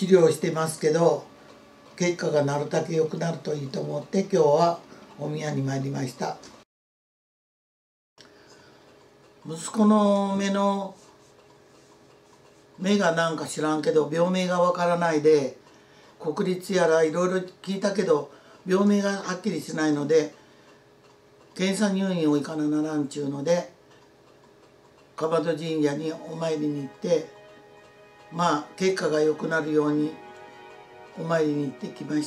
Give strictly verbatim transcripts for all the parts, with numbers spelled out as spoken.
治療してますけど、結果がなるだけ良くなるといいと思って今日はお宮に参りました。息子の目の目がなんか知らんけど病名がわからないで、国立やらいろいろ聞いたけど病名がはっきりしないので検査入院を行かなならんちゅうので、蒲戸神社にお参りに行って、まあ結果が良くなるようにお参りに行ってきました。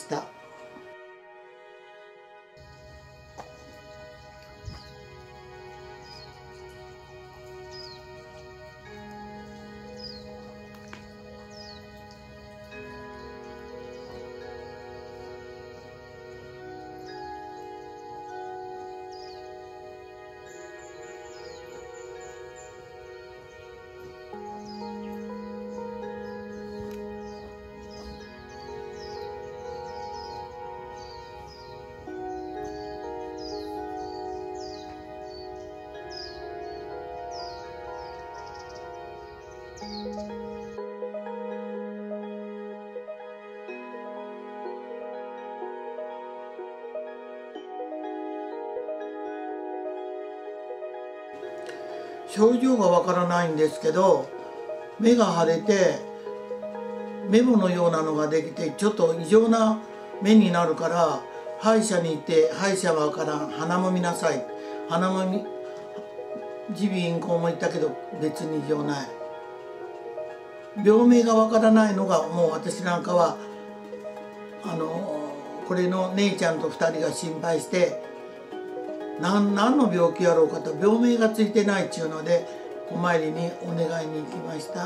症状がわからないんですけど、目が腫れてメモのようなのができてちょっと異常な目になるから歯医者に行って、歯医者はからん鼻も見なさい、鼻もみ耳鼻咽喉も言ったけど別に異常ない。病名がわからないのがもう私なんかはあのこれの姉ちゃんとふたりが心配して、何, 何の病気やろうかと病名がついてないっちゅうのでお参りにお願いに行きました。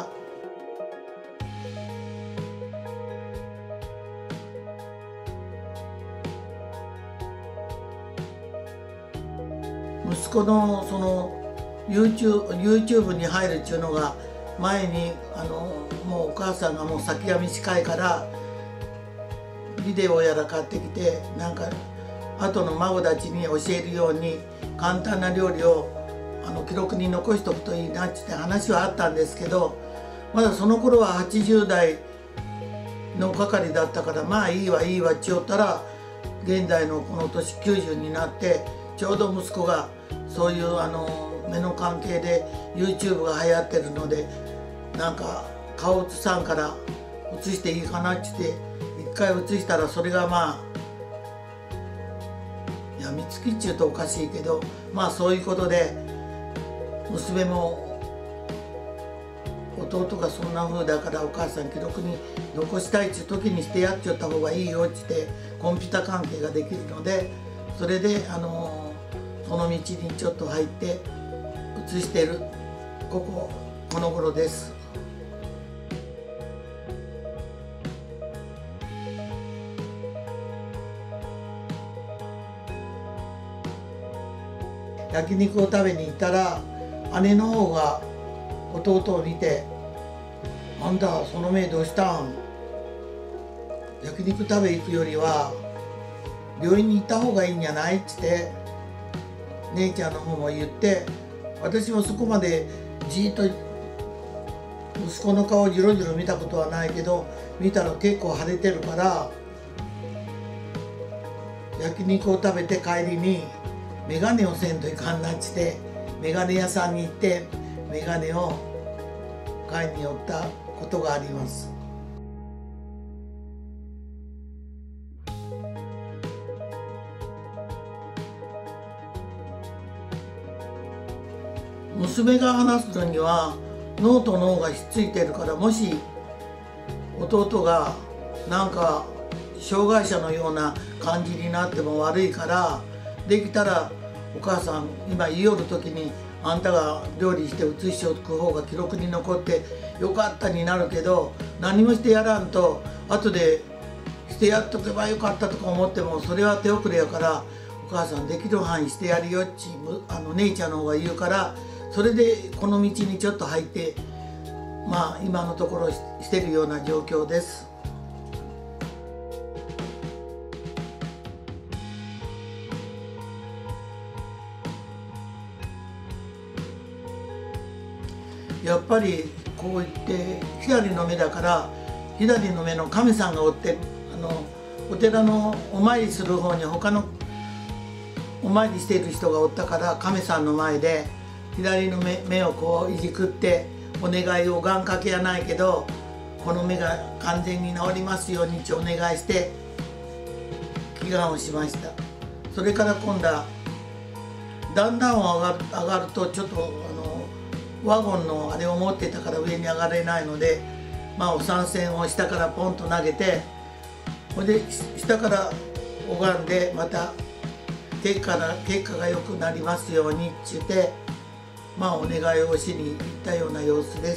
息子のその YouTube, YouTube に入るっちゅうのが前にあのもうお母さんがもう先が短いからビデオやら買ってきて、なんか後の孫たちに教えるように簡単な料理をあの記録に残しとくといいなって話はあったんですけど、まだその頃ははちじゅう代の係だったから、まあいいわいいわっちよったら現在のこの年きゅうじゅうになって、ちょうど息子がそういうあの目の関係で YouTube が流行ってるので、なんか顔映さんから映していいかなって言って一回映したら、それがまあいや見つきっちゅうとおかしいけど、まあそういうことで娘も弟がそんな風だからお母さん記録に残したいっちゅう時にしてやっちゃった方がいいよって言ってコンピュータ関係ができるので、それであのその道にちょっと入って移してるこここの頃です。焼肉を食べに行ったら姉の方が弟を見て「あんたその目どうしたん？焼肉食べ行くよりは病院に行った方がいいんじゃない？」って姉ちゃんの方も言って、私もそこまでじーっと息子の顔をじろじろ見たことはないけど、見たら結構腫れてるから焼肉を食べて帰りにメガネをせんといかんなっつってメガネ屋さんに行ってメガネを買いに寄ったことがあります。娘が話すのには脳と脳がひっついてるから、もし弟がなんか障害者のような感じになっても悪いから、できたらお母さん今言いよる時にあんたが料理して写しておく方が記録に残ってよかったになるけど、何もしてやらんと後でしてやっとけばよかったとか思ってもそれは手遅れやから、お母さんできる範囲してやるよっちあの姉ちゃんの方が言うから、それでこの道にちょっと入ってまあ今のところしてるような状況です。やっぱりこう言って左の目だから左の目の神さんがおって、あのお寺のお参りする方に他のお参りしている人がおったから、神さんの前で左の 目, 目をこういじくってお願いを願掛けやないけど、この目が完全に治りますようにってお願いして祈願をしました。それから今度はだんだん上がる上がるとちょっとあのワゴンのあれを持ってたから上に上がれないので、まあお賽銭を下からポンと投げて、それで下から拝んで、また結果が結果が良くなりますようにって言って、まあお願いをしに行ったような様子です。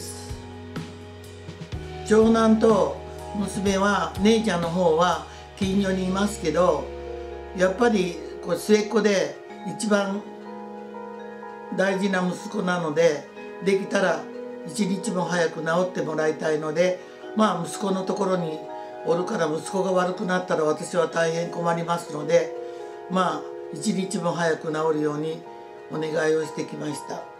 長男と娘は、姉ちゃんの方は近所にいますけど、やっぱりこう末っ子で一番大事な息子なので、できたら一日も早く治ってもらいたいので、まあ息子のところにおるから、息子が悪くなったら私は大変困りますので、まあ一日も早く治るようにお願いをしてきました。